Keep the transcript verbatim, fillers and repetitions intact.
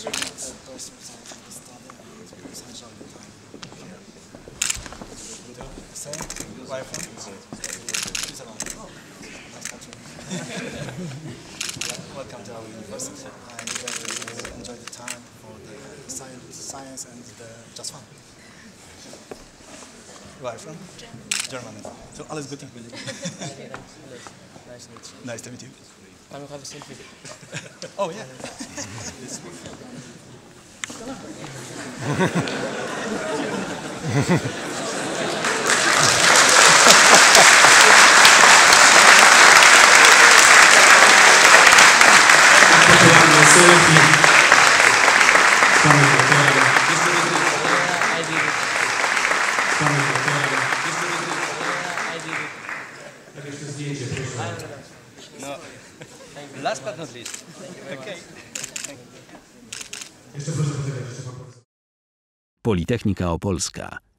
Where from? Switzerland. Oh, nice country. Welcome to our university. I really enjoy the time for the science, science and the just fun. Where from? Germany. So, alles Gute. Nice to meet you. Nice to meet you. Can we have a selfie? Oh, yeah. No. Last but not least. Okay. Politechnika Opolska.